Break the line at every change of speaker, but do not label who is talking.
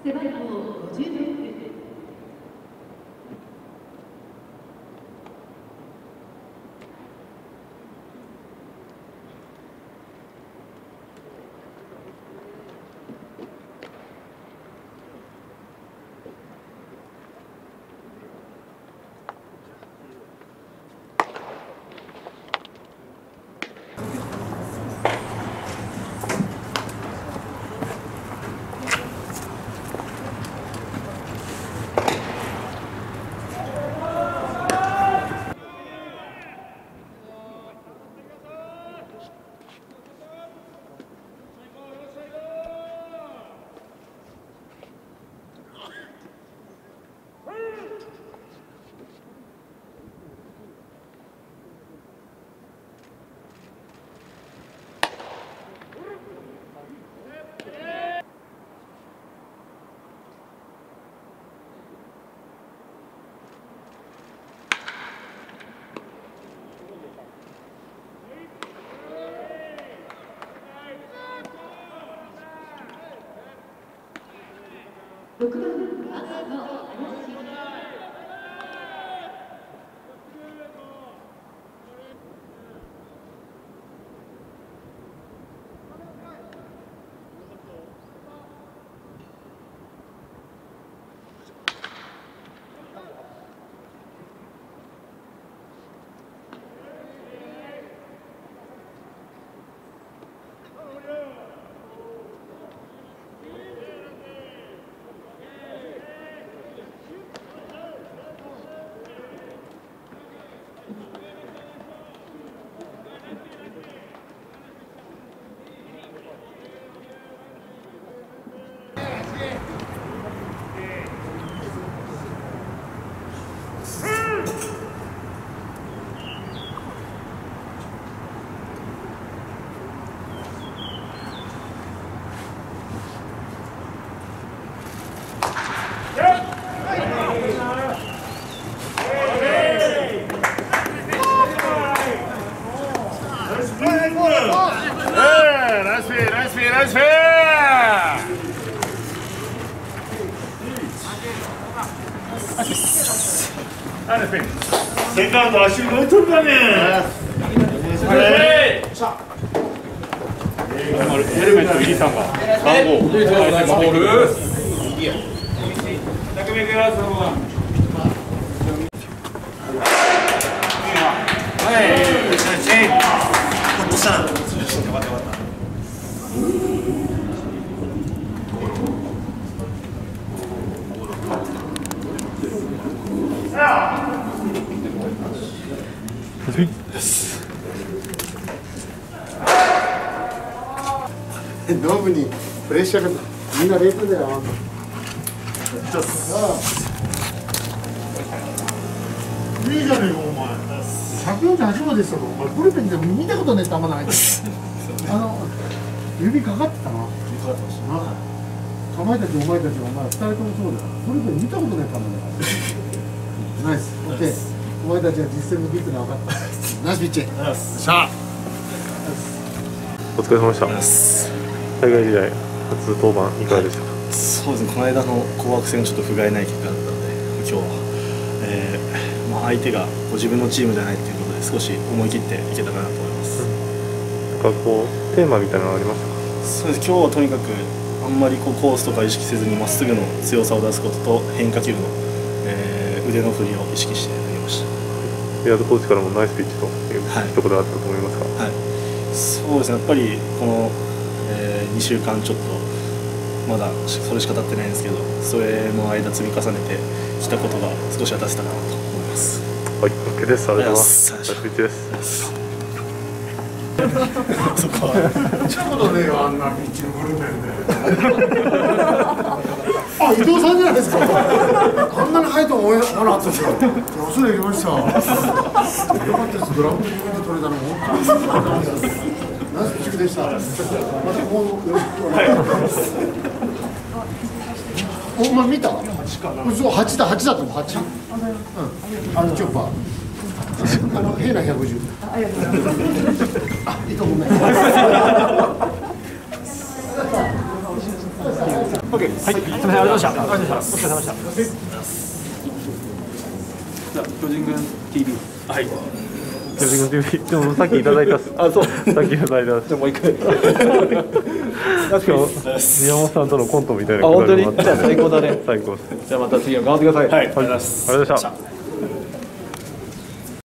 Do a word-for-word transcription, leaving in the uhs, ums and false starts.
背番号ごじゅうろく。ろくばんファースト林。
セカンド足動いとるかね。ヘルメット入りさんが番号ボール。
ノブにプレッシャーがみんなレートだよ。いいじゃねえかお前。ひゃくよんじゅうはち号ですよ。お前ブルペンで見たことねえ球投げて。あの指かかってたな。指かかってました。かまいたちお前たちお前二人ともそうだよ。ブルペン見たことねえ球だよ。ナイス。オッケー。お前たちは実践のビッグで分かった。ナイスピッチ。しゃあ。
お疲れ様でした。海外試合初登板いかがでしたか。
そうですね、この間の紅白戦ちょっと不甲斐ない結果だったので、今日は、えーまあ、相手がご自分のチームじゃないということで少し思い切っていけたかなと思います。
なんかこうテーマみたいなのありましたか。
そうです、今日はとにかくあんまりこうコースとか意識せずにまっすぐの強さを出すことと変化球の、えー、腕の振りを意識して投げました。
宮津コーチからもナイスピッチというところがあったと思いますが、
はい、そうですね、やっぱりこの、えー、にしゅうかんちょっとまだそれしか経ってないんですけど、それの間積み重ねてきたことが少しは出せたかなと思います。
はい、OK です。ありがとうございます。ナイスピッチです。
そこは
見たことねえよ、あんなピッチのブルペンで。あ、伊藤さんじゃないですか。あんなに速いと思わなかったですよ。恐れ入りました。よかったです。ドラムで取れたのも本当にナイスピッチングでした。またこうよろしくお願いします。お前見た？そう八だ八だと思う八。うん。あのチョッパー。あの変な百五十。ありがとうございます。あ、伊藤ごめん。
オッケー、はい、すみません、ありがとうございました。ありがとうございました。お疲れ様でした。じゃあ、巨人軍 ティービー。はい。
巨人軍 ティービー、でもさっきいただいたっす。
あ、そう。
さっきいただいた。
じゃあ、もう一回。
しかも宮本さんとのコントみたいな。
あ、本当に。じゃあ、最高だね。
最高です。
じゃあ、また次の頑張ってください。
はい、ありがとうございます。
ありがとうございました。